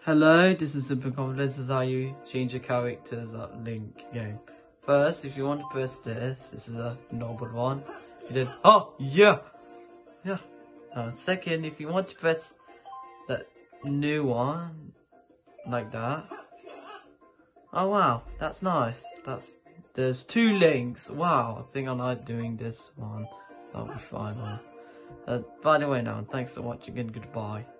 Hello, this is Simple Confidence. This is how you change your characters at Link game. First, if you want to press this is a normal one. You did, oh, yeah. Second, if you want to press that new one, like that. Oh wow, that's nice. There's 2 links. Wow, I think I like doing this one. That'll be fine. By the way now, thanks for watching and goodbye.